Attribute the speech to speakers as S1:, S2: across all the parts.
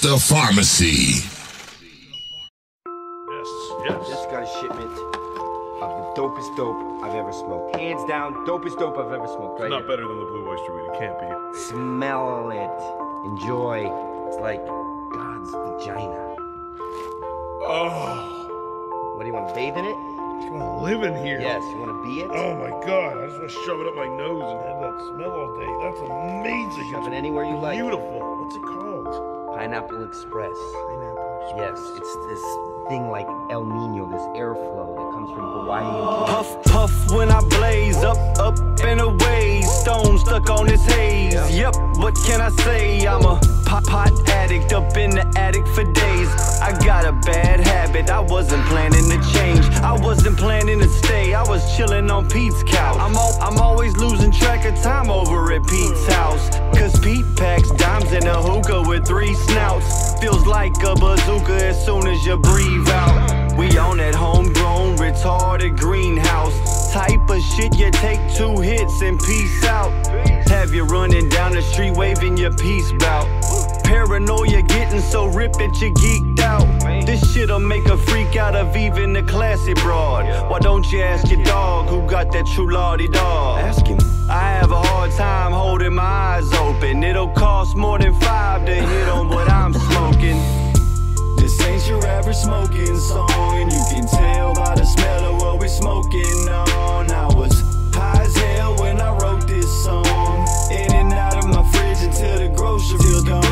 S1: Gangsta Pharmacy.
S2: Yes. Just got a shipment of the dopest dope I've ever smoked. Hands down, dopest dope I've ever smoked. Right?
S3: It's not better than the Blue Oyster weed. It can't be.
S2: Smell it. Enjoy. It's like God's vagina.
S3: Oh.
S2: What do you want to bathe in it?
S3: You want to live in here?
S2: Yes. You want to be it?
S3: Oh my God! I just want to shove it up my nose and have that smell all day. That's amazing.
S2: Shove it anywhere you like.
S3: Beautiful. What's it called?
S2: Pineapple Express.
S3: Pineapple Express.
S2: Yes, it's this thing like El Nino, this airflow that comes from Hawaii and
S4: Puff, puff when I blaze up and away. Stone stuck on this haze. Yep, what can I say? I'm a pot addict up in the attic for days. I got a bad habit, I wasn't planning to change. I wasn't planning to stay, I was chilling on Pete's couch. I'm always losing track of time over at Pete's house. Cause Pete packs dimes in a hookah with 3 snouts. Feels like a bazooka as soon as you breathe out. We on that homegrown, retarded greenhouse type of shit. You take 2 hits and peace out. Have you running down the street waving your peace bout. Paranoia getting so ripped that you geeked out. This shit'll make a freak out of even the classy broad. Why don't you ask your dog who got that true lordy dog? Ask him. I have a hard time holding my eyes open. It'll cost more than 5 to hit on what I'm smoking. This ain't your average smoking song, and you can tell by the smell of what we're smoking on. I was high as hell when I wrote this song. In and out of my fridge until the groceries gone.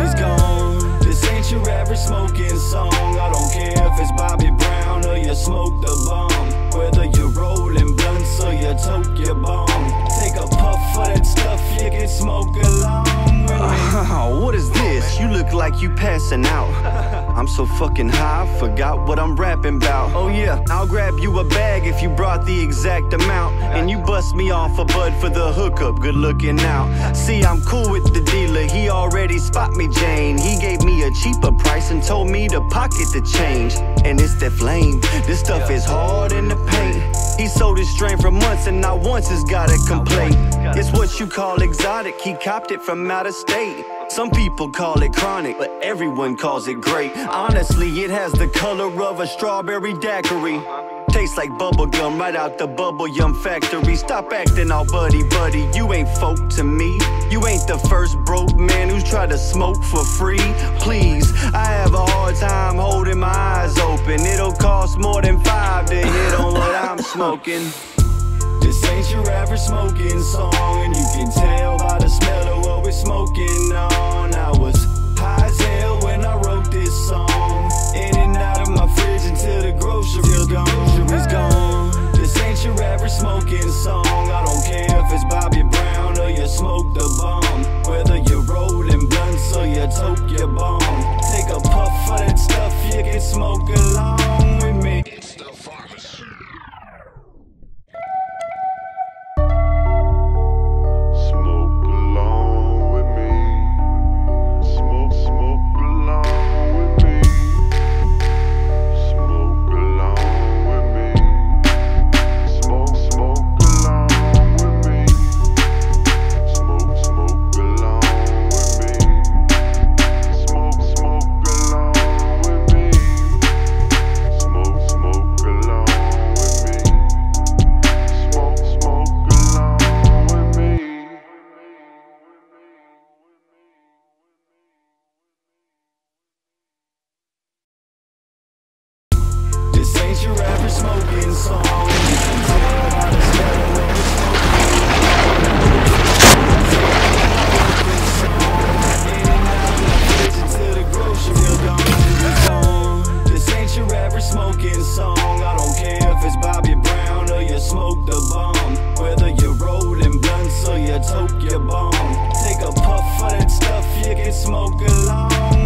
S4: This ain't your average smoking song. I don't care if it's Bobby Brown or you smoke the bomb. Whether you're rolling blunts or you toke your bomb. Take a puff for that stuff, you can smoke along with me. What is this? You look like you passing out. I'm so fucking high, I forgot what I'm rapping about. Oh yeah, I'll grab you a bag if you brought the exact amount. And you bust me off a bud for the hookup, good looking out. See, I'm cool with the dealer, he already spot me Jane. He gave me a cheaper price and told me to pocket the change. And it's that flame, this stuff is hard in the paint. He sold his strain for months and not once has got a complaint. It's what you call exotic, he copped it from out of state. Some people call it chronic, but everyone calls it great. Honestly, it has the color of a strawberry daiquiri. Tastes like bubble gum right out the bubble yum factory. Stop acting all buddy, you ain't folk to me. You ain't the first broke man who's tried to smoke for free. Please, I have a hard time holding my eyes open. It'll cost more than 5 to hit on what I'm smoking. This ain't your average smoking song, and you can tell by the smell of what we're smoking on. I was high as hell when I wrote this song.